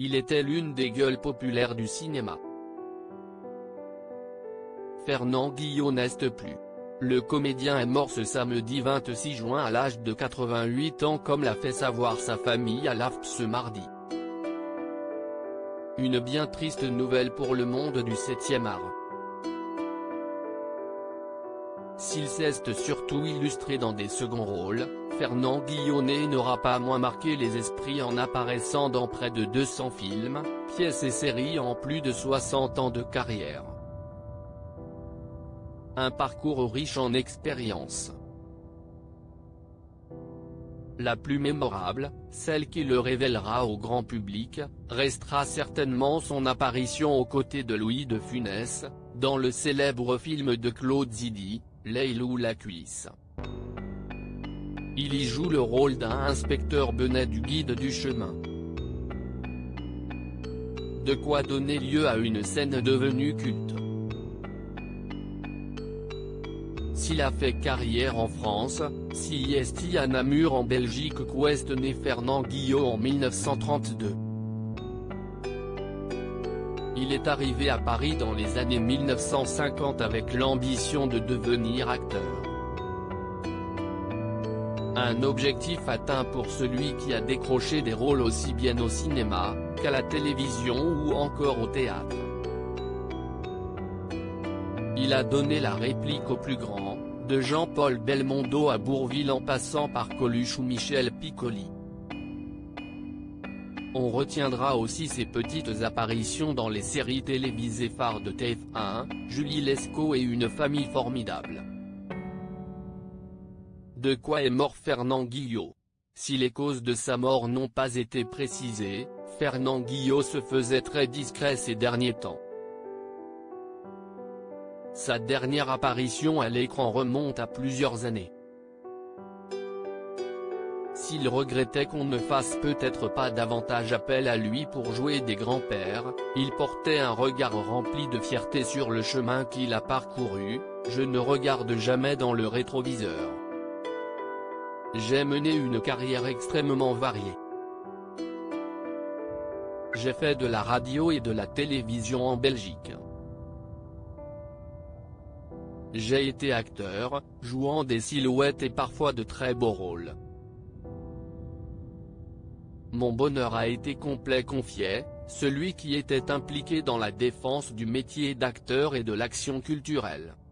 il était l'une des gueules populaires du cinéma. Fernand Guillot n'est plus. Le comédien est mort ce samedi 26 juin à l'âge de 88 ans comme l'a fait savoir sa famille à l'AFP ce mardi. Une bien triste nouvelle pour le monde du 7e art. S'il s'est surtout illustré dans des seconds rôles, Fernand Guillot n'aura pas moins marqué les esprits en apparaissant dans près de 200 films, pièces et séries en plus de 60 ans de carrière. Un parcours riche en expériences. La plus mémorable, celle qui le révélera au grand public, restera certainement son apparition aux côtés de Louis de Funès, dans le célèbre film de Claude Zidi, L'Aile ou la cuisse. Il y joue le rôle d'un inspecteur benet du Guide du chemin. De quoi donner lieu à une scène devenue culte. S'il a fait carrière en France, si est à Namur en Belgique qu'ouest né Fernand Guillot en 1932. Il est arrivé à Paris dans les années 1950 avec l'ambition de devenir acteur. Un objectif atteint pour celui qui a décroché des rôles aussi bien au cinéma, qu'à la télévision ou encore au théâtre. Il a donné la réplique au plus grand, de Jean-Paul Belmondo à Bourvil en passant par Coluche ou Michel Piccoli. On retiendra aussi ses petites apparitions dans les séries télévisées phares de TF1, Julie Lescaut et Une famille formidable. De quoi est mort Fernand Guillot? Si les causes de sa mort n'ont pas été précisées, Fernand Guillot se faisait très discret ces derniers temps. Sa dernière apparition à l'écran remonte à plusieurs années. S'il regrettait qu'on ne fasse peut-être pas davantage appel à lui pour jouer des grands-pères, il portait un regard rempli de fierté sur le chemin qu'il a parcouru. Je ne regarde jamais dans le rétroviseur. J'ai mené une carrière extrêmement variée. J'ai fait de la radio et de la télévision en Belgique. J'ai été acteur, jouant des silhouettes et parfois de très beaux rôles. Mon bonheur a été complet, confiait celui qui était impliqué dans la défense du métier d'acteur et de l'action culturelle.